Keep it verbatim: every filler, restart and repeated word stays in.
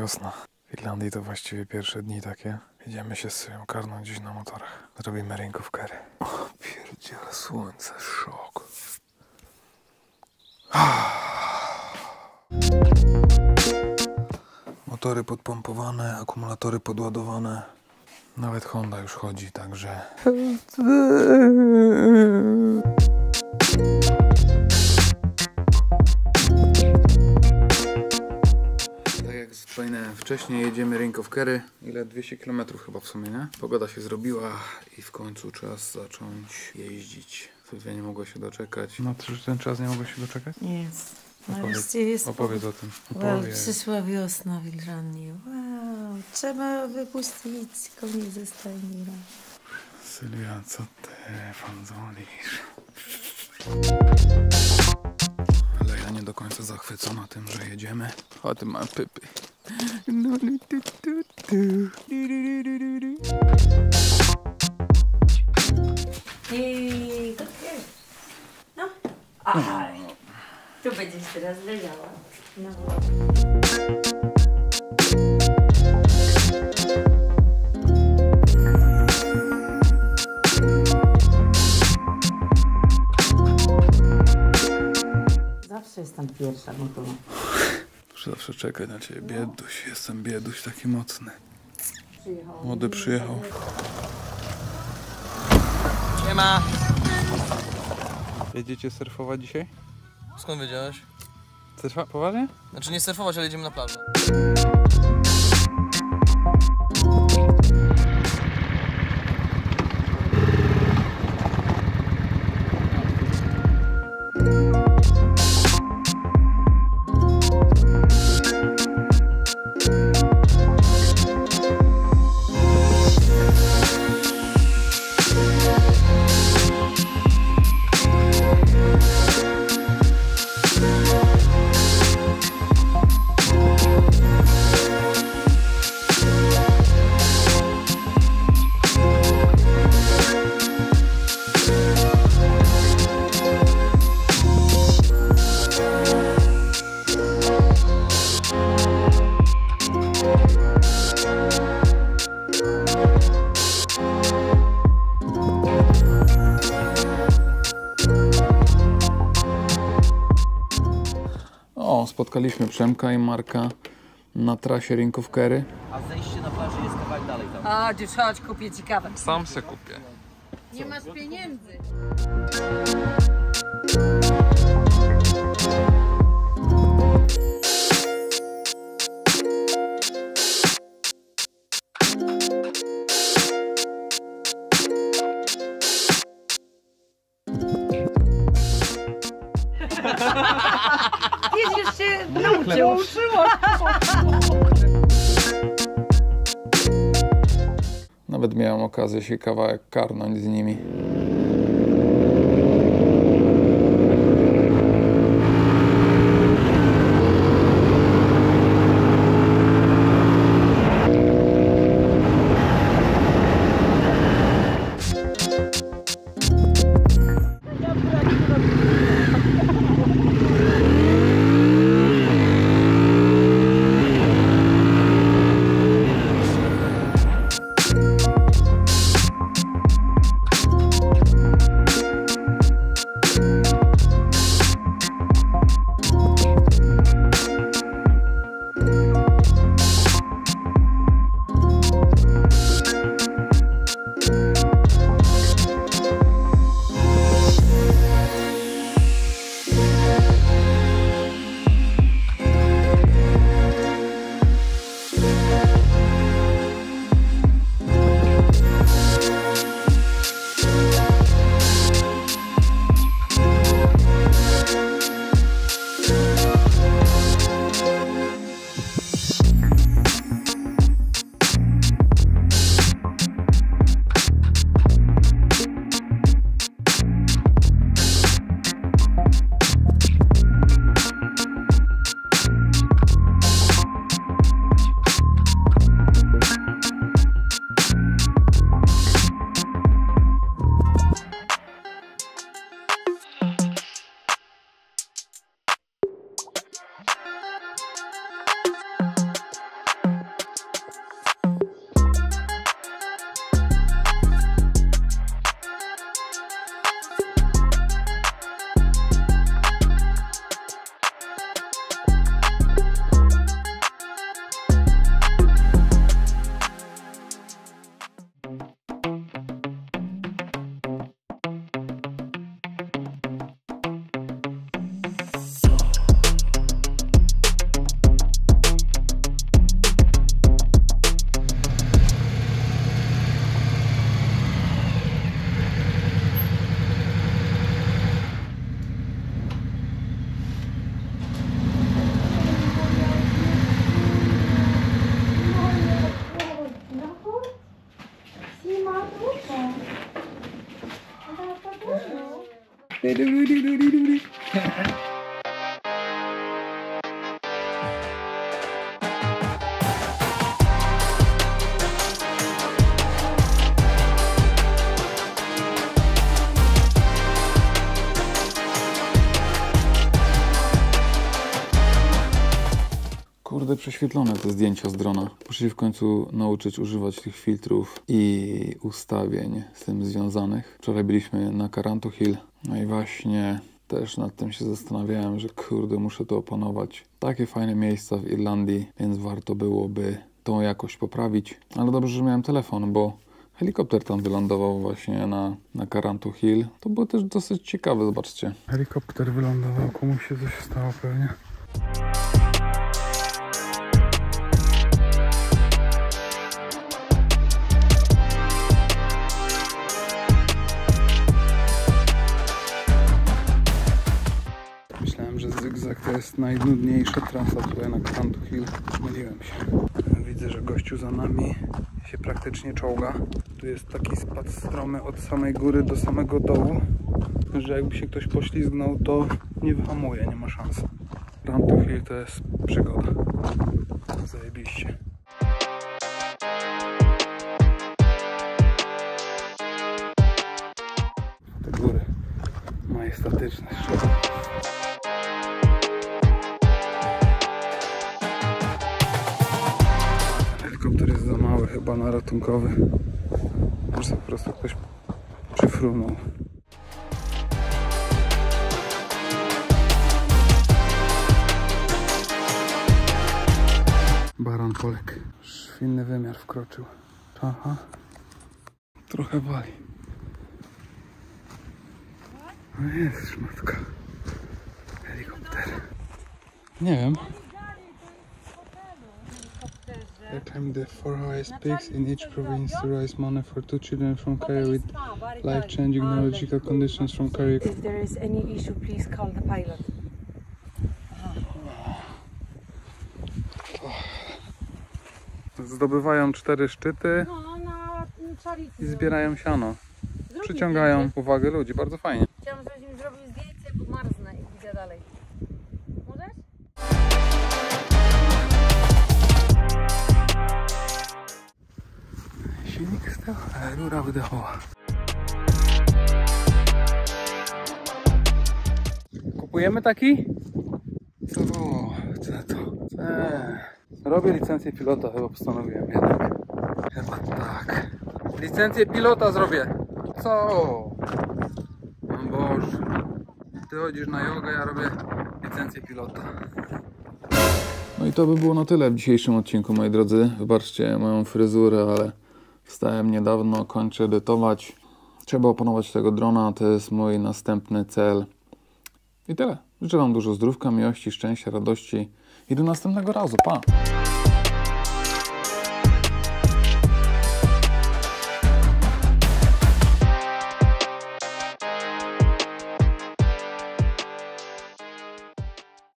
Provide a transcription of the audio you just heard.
wiosna. W Irlandii to właściwie pierwsze dni takie. Jedziemy się z swoją karną gdzieś na motorach. Zrobimy rękówkery. O pierdziele, słońce, szok. Motory podpompowane, akumulatory podładowane. Nawet Honda już chodzi, także... Tak jak wspominałem wcześniej, jedziemy rękówkery. Ile? dwieście kilometrów chyba w sumie, nie? Pogoda się zrobiła i w końcu czas zacząć jeździć. Sylwia nie mogła się doczekać. No to już ten czas nie mogła się doczekać? Jest. Opowiedz, jest opowiedz o tym. Wow, Opowiedz. przyszła wiosna w Irlandii. Wow, trzeba wypuścić konie ze stajni. Sylwia, co ty fanzolisz? Ale ja nie do końca zachwycona tym, że jedziemy. O, ty mam pypy. I no. Aj. Tu będziesz teraz leżała. No. Zawsze jestem pierwsza, no to... Muszę zawsze czekać na ciebie. Bieduś, jestem bieduś taki mocny. Przyjechał. Młody przyjechał. Nie ma. Jedziecie surfować dzisiaj? Skąd wiedziałeś? Surfa? Poważnie? Znaczy nie surfować, ale jedziemy na plażę. O, spotkaliśmy Przemka i Marka na trasie rękówkery. A zejście na plaży jest kawałek dalej tam. A, dziś chodź, kupię ci kawę. Sam se kupię. Nie masz pieniędzy. Już się nauczył. Nawet miałem okazję się kawałek karnąć z nimi. Kurde, prześwietlone te zdjęcia z drona. Muszę się w końcu nauczyć używać tych filtrów i ustawień z tym związanych. Wczoraj byliśmy na Caranto Hill, no i właśnie też nad tym się zastanawiałem, że kurde, muszę to opanować. Takie fajne miejsca w Irlandii, więc warto byłoby tą jakość poprawić. Ale dobrze, że miałem telefon, bo helikopter tam wylądował właśnie na, na Caranto Hill. To było też dosyć ciekawe, zobaczcie. Helikopter wylądował, komuś się coś stało pewnie. Myślałem, że zygzak to jest najnudniejsza trasa tutaj na Caranto Hill. Myliłem się. Widzę, że gościu za nami się praktycznie czołga. Tu jest taki spad stromy od samej góry do samego dołu, że jakby się ktoś poślizgnął, to nie wyhamuje, nie ma szans. Caranto Hill to jest przygoda. Zajebiście. Te góry majestatyczne, szczerze. Helikopter jest za mały chyba na ratunkowy. Może po prostu ktoś przyfrunął. Baron Polek. Już w inny wymiar wkroczył. Aha. Trochę wali. No jest szmatka. Helikopter. Nie wiem. They climbed the four highest peaks in each province to raise money for two children from Cairo with life-changing neurological conditions from Cairo. If there is any issue, please call the pilot. Zdobywają cztery szczyty i zbierają siano. Przyciągają uwagę ludzi, bardzo fajnie. Chciałam, żebyś mi zrobił zdjęcie, bo marznę i idę dalej. Możesz? Silnik stał, ale rura wydechowa. Kupujemy taki? Co? Co to? Eee. Robię licencję pilota, chyba postanowiłem jednak. Chyba tak. Licencję pilota zrobię. Co? O Boże. Ty chodzisz na jogę, ja robię licencję pilota. No i to by było na tyle w dzisiejszym odcinku, moi drodzy. Wybaczcie moją fryzurę, ale wstałem niedawno, kończę edytować. Trzeba opanować tego drona, to jest mój następny cel. I tyle. Życzę wam dużo zdrówka, miłości, szczęścia, radości i do następnego razu. Pa!